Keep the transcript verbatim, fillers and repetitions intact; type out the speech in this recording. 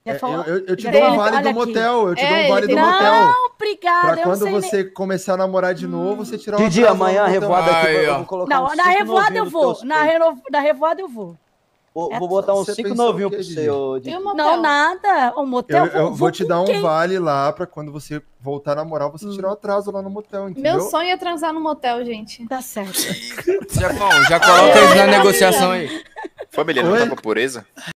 É, falar... eu, eu, eu te Já dou um falou- vale olha do aqui. motel, eu te É, dou um vale ele do tem- motel. Não, obrigada. Pra eu quando não sei você nem... começar a namorar de novo, você tirar Didi, atraso lá amanhã a no motel. revoada aqui, Aí, eu ó. vou colocar Não, uns na cinco revoada novinhos eu no vou. teus Na, peitos. reno... na revoada eu vou. Vou, É vou botar uns Você cinco pensou novinhos o quê, pra Didi? você, ô E Didi. o motel? Não, nada. O motel Eu, eu vou te com dar um quem? vale lá pra quando você voltar a namorar, você Hum. tirar o atraso lá no motel, entendeu? Meu sonho é transar no motel, gente. Tá certo. Jefão, já coloca eles na negociação aí. Família, não Oi? tá pra pureza?